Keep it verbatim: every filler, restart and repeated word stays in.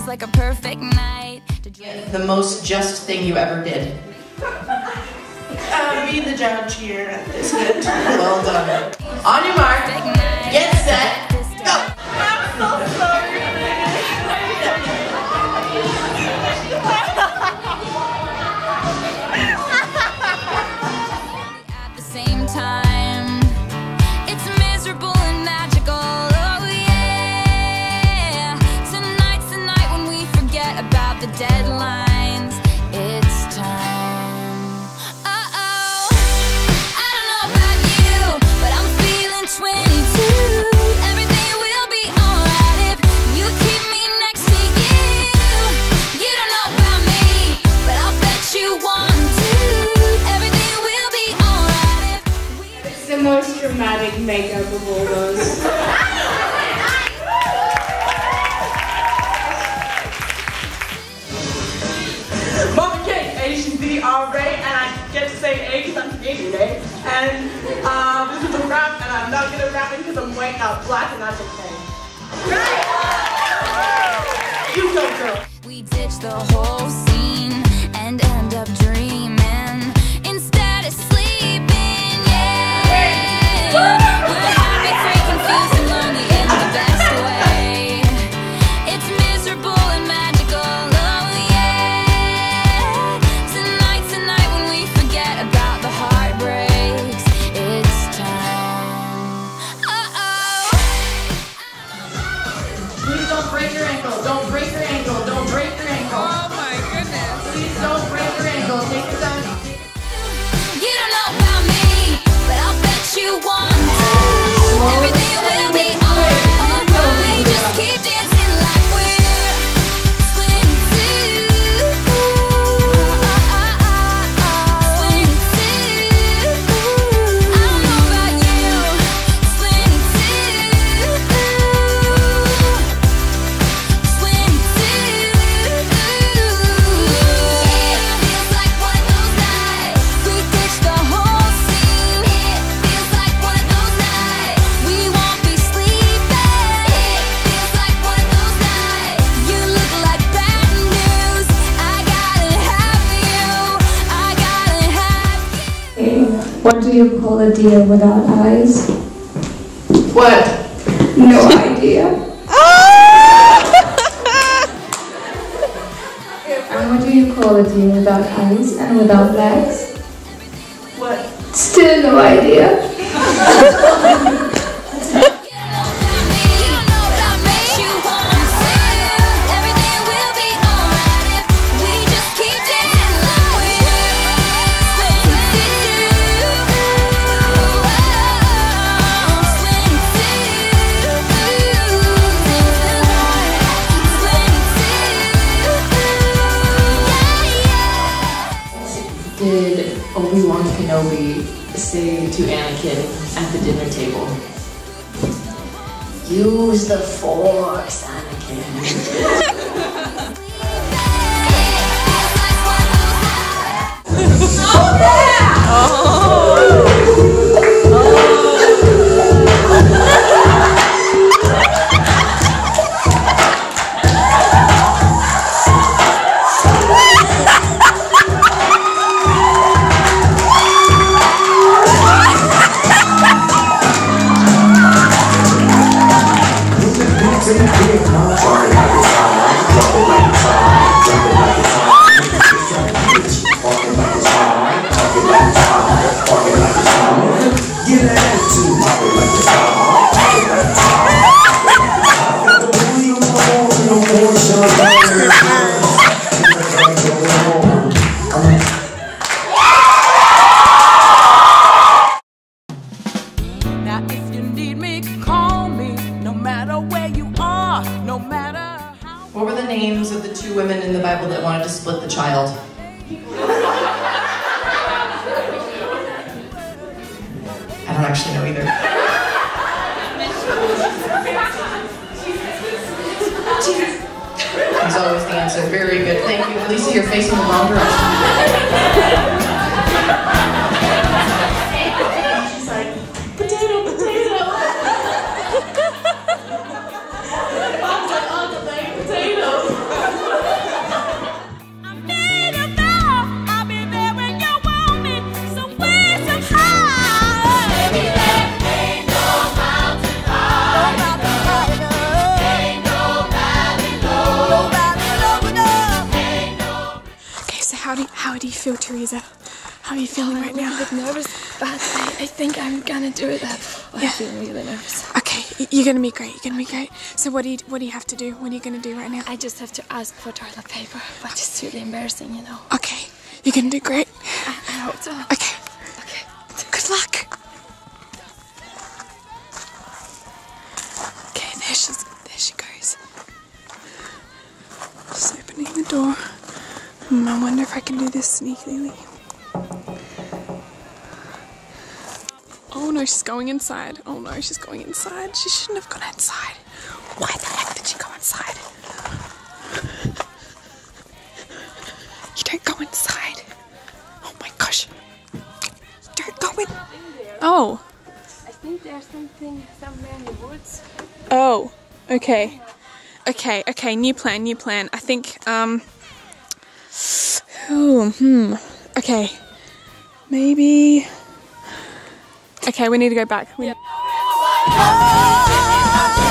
like a perfect night. The most just thing you ever did. Uh, be the judge here at this event. Well done. On your mark, get set, go! I'm so sorry. At the same time, it's miserable and magical. Oh yeah. Tonight's the night when we forget about the deadlines. It's time. Uh-oh. I don't know about you, but I'm feeling twenty-two. Everything will be alright if you keep me next to you. You don't know about me, but I'll bet you want to. Everything will be alright if we... It's the most dramatic makeup of all those. Mama K, A, she's the R Ray, and I get to say A because I'm Canadian, eh? And uh, this is a rap, and I'm not good at rapping because I'm white, not black, and that's okay. Right? You go, girl. We ditch the whole scene and end up dreaming instead of sleeping, yeah. We're happy, free, confused, and lonely in the best way. It's miserable and magical, oh yeah. Tonight's the night when we forget about the heartbreaks. It's time. Uh-oh. Please don't break your ankle, don't break your ankle, don't break your ankle. Oh my goodness. Please don't break your ankle, take it down. You don't know about me, but I'll bet you want to. Everything will be alright. We just keep dancing like we're twenty-two. twenty-two. I don't know about you. twenty-two. twenty-two. It feels like one of those nights. We ditch the whole scene. It feels like one of those nights. We won't be sleeping. It feels like one of those nights. You look like bad news. I gotta have you. I gotta have you. What do you call a deer without eyes? What? No idea. And what do you call a deer without eyes and without legs? What? Still no idea. Did Obi-Wan Kenobi say to Anakin at the dinner table? Use the Force, Anakin. Now if you need me, call me. No matter where you are, no matter how. What were the names of the two women in the Bible that wanted to split the child? I don't actually know either. He's always the answer. Very good. Thank you. Lisa, you're facing the wrong direction. She's like, potato, potato. Mom's like, oh, the baked potatoes. you feel, Teresa? How are you feeling I'm right a little now? bit nervous, but I, I think I'm gonna do it. Oh, Yeah. I feel really nervous. Okay, y- you're gonna be great. You're gonna be great. So what do you what do you have to do? What are you gonna do right now? I just have to ask for toilet paper, but it's really embarrassing, you know. Okay, you're gonna do great. I, I hope so. Okay, Okay. good luck. Okay, there she's there she goes. Just opening the door. Hmm, I wonder if I can do this sneakily. Oh no, she's going inside. Oh no, she's going inside. She shouldn't have gone outside. Why the heck did she go inside? You don't go inside. Oh my gosh. Don't go in. Oh. I think there's something somewhere in the woods. Oh. Okay. Okay, okay, new plan, new plan. I think, um... Oh, hmm. Okay. Maybe... Okay, we need to go back. We